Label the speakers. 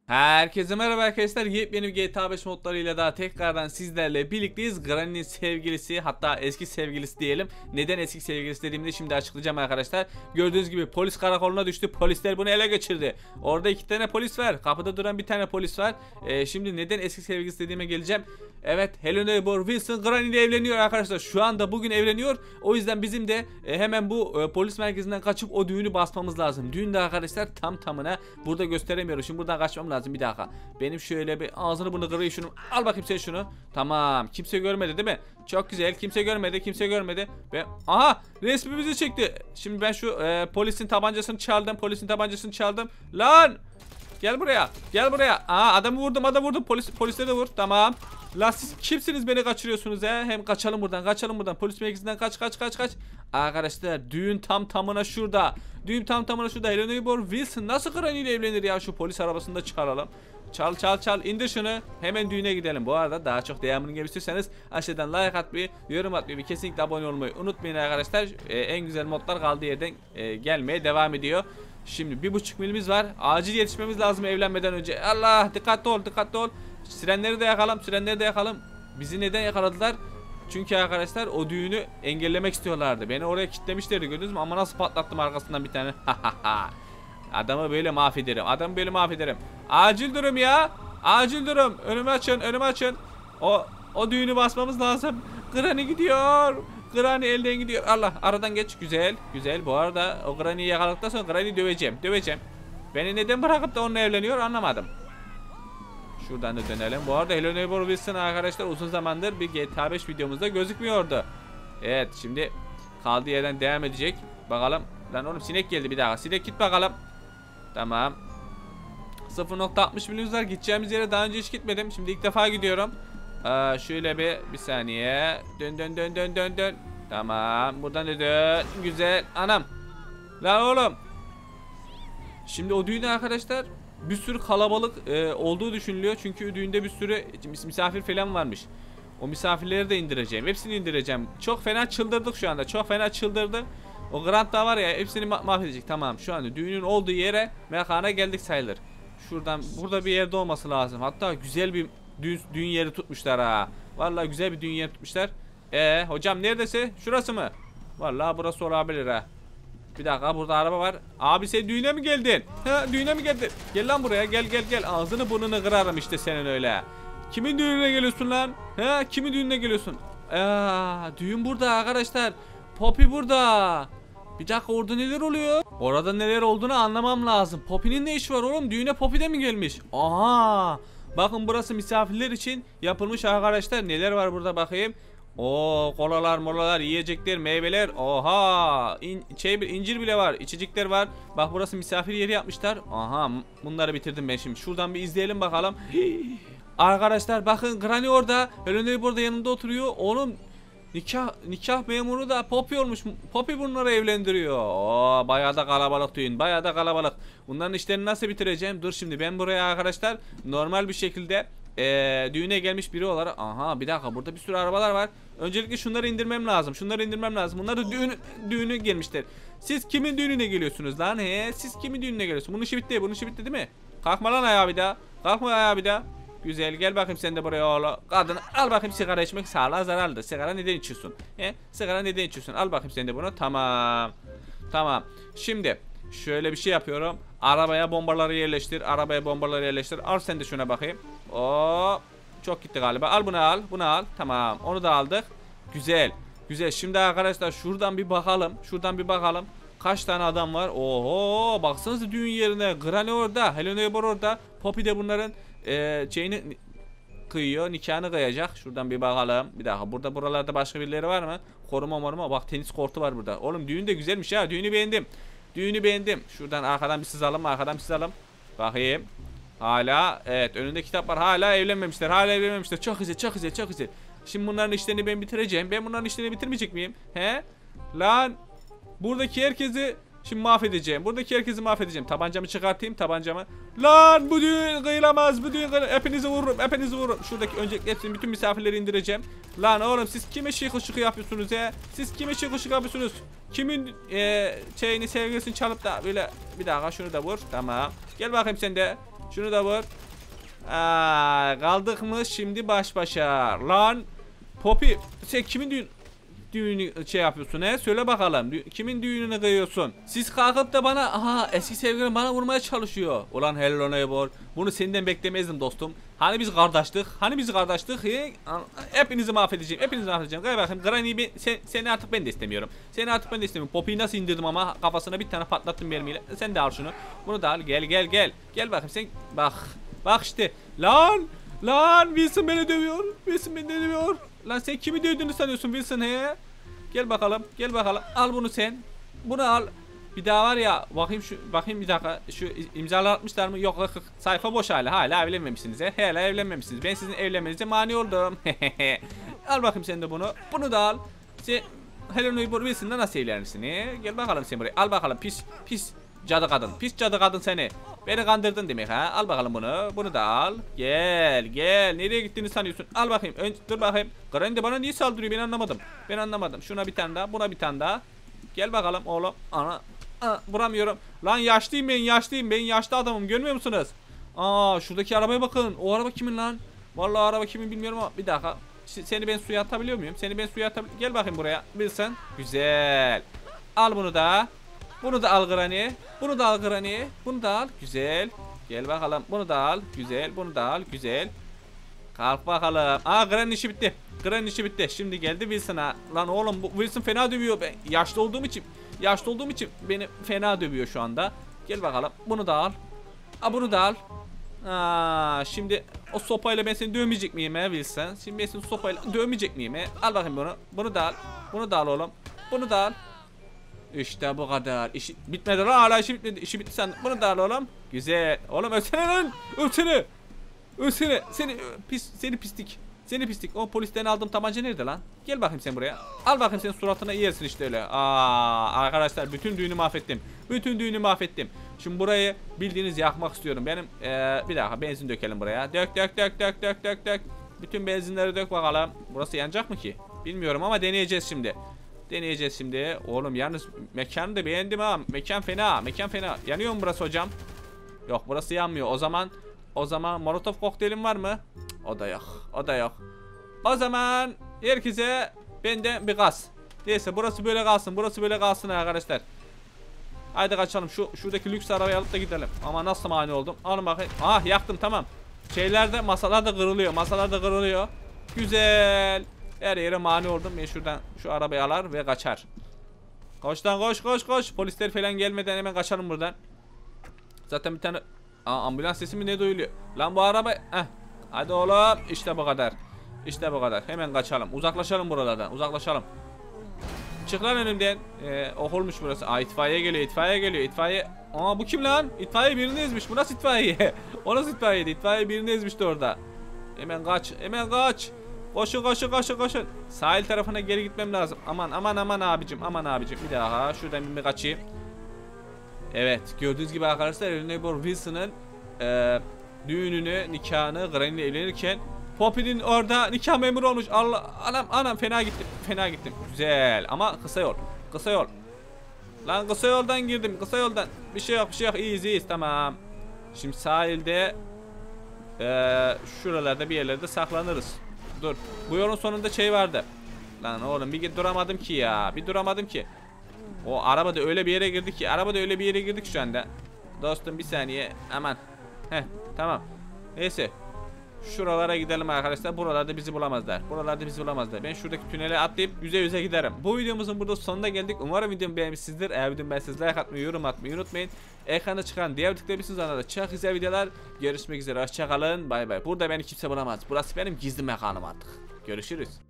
Speaker 1: Herkese merhaba arkadaşlar. Yepyeni bir GTA 5 modlarıyla daha tekrardan sizlerle birlikteyiz. Granny'nin sevgilisi, hatta eski sevgilisi diyelim. Neden eski sevgilisi dediğimi de şimdi açıklayacağım arkadaşlar. Gördüğünüz gibi polis karakoluna düştü. Polisler bunu ele geçirdi. Orada 2 tane polis var. Kapıda duran bir tane polis var. Şimdi neden eski sevgilisi dediğime geleceğim. Evet, Hello Neighbor Wilson Granny ile evleniyor arkadaşlar. Şu anda bugün evleniyor. O yüzden bizim de hemen bu polis merkezinden kaçıp o düğünü basmamız lazım. Düğün de arkadaşlar tam tamına burada gösteremiyorum. Şimdi buradan kaçmam lazım. Bir dakika. Benim şöyle bir ağzını bunu kırayım şunu. Al bakayım sen şunu. Tamam. Kimse görmedi değil mi? Çok güzel. Kimse görmedi. Kimse görmedi. Ve aha, resmimizi çekti. Şimdi ben şu polisin tabancasını çaldım. Polisin tabancasını çaldım. Lan! Gel buraya. Gel buraya. Aa, adamı vurdum. Polisleri de vur. Tamam. La siz kimsiniz, beni kaçırıyorsunuz ya? Hem kaçalım buradan. Polis merkezinden kaç. Arkadaşlar düğün tam tamına şurada. Hello Neighbor Wilson nasıl Granny ile evlenir ya? Şu polis arabasında çağıralım. Çal. İndir şunu. Hemen düğüne gidelim. Bu arada daha çok devamını gelmek istiyorsanız aşağıdan like atmayı, yorum atmayı ve kesinlikle abone olmayı unutmayın arkadaşlar. En güzel modlar kaldığı yerden gelmeye devam ediyor. Şimdi 1,5 milimiz var. Acil yetişmemiz lazım evlenmeden önce. Allah, dikkatli ol. Sirenleri de yakalım. Bizi neden yakaladılar? Çünkü arkadaşlar o düğünü engellemek istiyorlardı. Beni oraya kilitlemişlerdi, gördünüz mü? Ama nasıl patlattım arkasından bir tane. Adamı böyle mahvederim. Acil durum ya. Önümü açın. O düğünü basmamız lazım. Granny gidiyor. Granny elden gidiyor. Allah, aradan geç. Güzel. Bu arada o Granny'yi yakaladıktan sonra Granny'yi döveceğim. Beni neden bırakıp da onunla evleniyor anlamadım. Şuradan da dönelim. Bu arada Hello Neighbor Wilson arkadaşlar uzun zamandır bir GTA 5 videomuzda gözükmüyordu. Evet, şimdi kaldığı yerden devam edecek. Bakalım. Lan oğlum, sinek geldi bir daha. Sinek git bakalım. Tamam. 0.60 milimiz var. Gideceğimiz yere daha önce hiç gitmedim. Şimdi ilk defa gidiyorum. Şöyle bir saniye. Dön. Tamam. Buradan da dön. Güzel. Anam. Lan oğlum. Şimdi o düğünde arkadaşlar bir sürü kalabalık olduğu düşünülüyor. Çünkü düğünde bir sürü misafir falan varmış. O misafirleri de indireceğim. Hepsini indireceğim. Çok fena çıldırdık şu anda. Çıldırdı. O Grant da var ya, hepsini mahvedecek. Tamam, şu anda düğünün olduğu yere, mekana geldik sayılır. Burada bir yerde olması lazım. Hatta güzel bir düğün yeri tutmuşlar ha. Vallahi güzel bir düğün yeri tutmuşlar. Hocam neredesi? Şurası mı? Vallahi burası olabilir ha. Bir dakika, burada araba var. Abi sen düğüne mi geldin? Düğüne mi geldin? Gel lan buraya, gel. Ağzını burnunu kırarım işte senin öyle. Kimin düğününe geliyorsun lan? Kimin düğününe geliyorsun? Düğün burada arkadaşlar. Poppy burada. Bir dakika, orada neler oluyor? Orada neler olduğunu anlamam lazım. Poppy'nin ne işi var oğlum? Düğüne Poppy de mi gelmiş? Aha. Bakın, burası misafirler için yapılmış arkadaşlar. Neler var burada bakayım. Kolalar, molalar, yiyecekler, meyveler. Oha. İncir bile var. İçecekler var. Bak, burası misafir yeri yapmışlar. Aha. Bunları bitirdim ben şimdi. Şuradan bir izleyelim bakalım. Arkadaşlar bakın, Granny orada. Hello Neighbor da yanında oturuyor. Oğlum, nikah memuru da Poppy olmuş. Poppy bunları evlendiriyor. Bayağı da kalabalık düğün. Bunların işlerini nasıl bitireceğim? Dur, şimdi ben buraya arkadaşlar normal bir şekilde düğüne gelmiş biri olarak. Aha, bir dakika, burada bir sürü arabalar var. Öncelikle şunları indirmem lazım. Bunlar da düğünü gelmişler. Siz kimin düğününe geliyorsunuz lan? Siz kimin düğününe geliyorsunuz? Bunun işi bitti değil mi? Kalkma lan ayağa bir daha. Güzel, gel bakayım sen de buraya oğlum. Kadın, al bakayım, sigara içmek sağlığa zararlıdır. Sigara neden içiyorsun? Al bakayım sen de bunu. Tamam. Şimdi şöyle bir şey yapıyorum. Arabaya bombaları yerleştir. Al sen de şuna bakayım. Çok gitti galiba. Al bunu al. Tamam, onu da aldık. Güzel. Şimdi arkadaşlar şuradan bir bakalım. Kaç tane adam var? Oho, baksanıza düğün yerine. Granny orada, Hello Neighbor orada. Poppy de bunların şeyini kıyıyor, nikahını kıyacak. Şuradan bir bakalım. Bir dakika, buralarda başka birileri var mı? Koruma. Bak, tenis kortu var burada. Oğlum, düğün de güzelmiş ya. Düğünü beğendim. Şuradan arkadan bir sızalım. Bakayım. Hala, evet, önünde kitap var. Hala evlenmemişler. Çok güzel. Şimdi bunların işlerini ben bitireceğim. Ben bunların işlerini bitirmeyecek miyim? Lan, buradaki herkesi şimdi mahvedeceğim. Tabancamı çıkartayım. Lan, bu düğün kıyılamaz. Hepinizi vururum. Şuradaki öncelikle hepsini, bütün misafirleri indireceğim. Lan oğlum, siz kime şıkı yapıyorsunuz ya? Kimin sevgilisini çalıp da böyle, bir dakika, şunu da vur. Tamam. Gel bakayım sen de. Şunu da vur. Kaldık mı şimdi baş başa. Lan Poppy, sen kimin düğünü şey yapıyorsun he? Söyle bakalım. Kimin düğününü kıyıyorsun? Siz kalkıp da bana eski sevgilim bana vurmaya çalışıyor. Ulan hello neighbor. Bunu senden beklemezdim dostum. Hani biz kardeştik? Hani biz kardeştik? Hepinizi mahvedeceğim. Hepinizi mahvedeceğim. Gel bakayım Granny, seni artık ben de istemiyorum. Seni artık ben de istemiyorum. Poppy'yi nasıl indirdim ama kafasına bir tane patlattım mermiyle. Sen de al şunu. Bunu da al. Gel. Gel bakayım sen. Bak işte. Lan Wilson beni dövüyor. Wilson beni dövüyor. Lan sen kimi dövdüğünü sanıyorsun Wilson he? Gel bakalım. Al bunu sen. Bunu al. Bir daha var ya, bakayım bir dakika. Şu imzalar atmışlar mı? Yok, sayfa boş hala evlenmemişsiniz he. Hala evlenmemişsiniz. Ben sizin evlenmenize mani oldum. Al bakayım sen de bunu. Bunu da al. Sen Hello Neighbor Wilson'la nasıl evlenirsin he? Gel bakalım sen buraya. Al bakalım pis cadı kadın. Pis cadı kadın seni. Beni kandırdın demek ha. Al bakalım bunu. Bunu da al. Gel. Nereye gittiğini sanıyorsun? Al bakayım. Dur bakayım. Granny de bana niye saldırıyor? Ben anlamadım. Şuna bir tane daha. Buna bir tane daha. Gel bakalım oğlum. Vuramıyorum. Lan yaşlıyım ben. Ben yaşlı adamım. Görmüyor musunuz? Şuradaki arabaya bakın. O araba kimin lan? Vallahi araba kimin bilmiyorum ama bir dakika. Seni ben suya atabiliyor muyum? Gel bakayım buraya. Bilsen. Güzel. Al bunu da. Bunu da al Granny. Bunu da al. Güzel. Gel bakalım. Bunu da al. Güzel. Kalk bakalım. Granny işi bitti. Şimdi geldi Wilson'a. Lan oğlum bu Wilson fena dövüyor. Ben yaşlı olduğum için beni fena dövüyor şu anda. Gel bakalım. Bunu da al. Bunu da al. Şimdi o sopayla ben seni dövmeyecek miyim he Wilson? Şimdi ben seni sopayla dövmeyecek miyim he? Al bakayım bunu. Bunu da al. Bunu da al oğlum. Bunu da al. İşte bu kadar. İşi bitmedi lan, hala işi bitmedi. İşi bitti sen. Bunu da al oğlum. Güzel. Oğlum ölsene lan. Ölsene. Seni pislik. O polisten aldığım tabanca nerede lan? Gel bakayım sen buraya. Al bakayım senin suratına yersin işte öyle. Arkadaşlar bütün düğünü mahvettim. Şimdi burayı bildiğiniz yakmak istiyorum. Benim bir dakika benzin dökelim buraya. Dök. Bütün benzinleri dök bakalım. Burası yanacak mı ki? Bilmiyorum ama deneyeceğiz şimdi. Oğlum yalnız mekanı da beğendim ha. Mekan fena. Yanıyor mu burası hocam? Yok, burası yanmıyor. O zaman Molotov kokteylim var mı? Cık, o da yok. O zaman herkese benden bir gaz. Neyse burası böyle kalsın arkadaşlar. Haydi kaçalım. Şuradaki lüks arabayı alıp da gidelim. Ama nasıl mani oldum? Alın bakayım. Yaktım, tamam. Masalar da kırılıyor. Güzel. Her yere mani oldum. Ben şuradan şu arabayı alar ve kaçar. Koş lan koş. Polisler falan gelmeden hemen kaçalım buradan. Zaten bir tane ambulans sesi mi ne duyuluyor? Lan bu araba. Hadi oğlum. İşte bu kadar. Hemen kaçalım. Uzaklaşalım buralardan. Çık lan önümden. Okulmuş burası. İtfaiye geliyor. İtfaiye. Bu kim lan? İtfaiye birini ezmiş. Bu nasıl itfaiye? O nasıl itfaiyeydi? İtfaiye birini ezmişti orada. Hemen kaç. Koşun. Sahil tarafına geri gitmem lazım. Aman abicim. Bir daha şuradan bir kaçayım. Evet, gördüğünüz gibi arkadaşlar Hello Neighbor Wilson'ın düğününü, nikahını Granny ile evlenirken Poppy'nin orada nikah memuru olmuş. Anam fena gittim. Güzel ama kısa yol. Lan kısa yoldan girdim. Bir şey yok. İyiyiz, tamam. Şimdi sahilde şuralarda bir yerlerde saklanırız. Dur. Bu yolun sonunda şey vardı. Lan oğlum bir duramadım ki. O araba da öyle bir yere girdik şu anda. Dostum bir saniye. Aman. Tamam. Neyse. Şuralara gidelim arkadaşlar. Buralarda bizi bulamazlar. Ben şuradaki tünele atlayıp yüze giderim. Bu videomuzun burada sonuna geldik. Umarım videomu beğenmişsinizdir. Eğer videomu beğendiyseniz like atmayı, yorum atmayı unutmayın. Ekranda çıkan diğer tıklayabilirsiniz. Arada çok güzel videolar. Görüşmek üzere. Hoşçakalın. Bay bay. Burada beni kimse bulamaz. Burası benim gizli mekanım artık. Görüşürüz.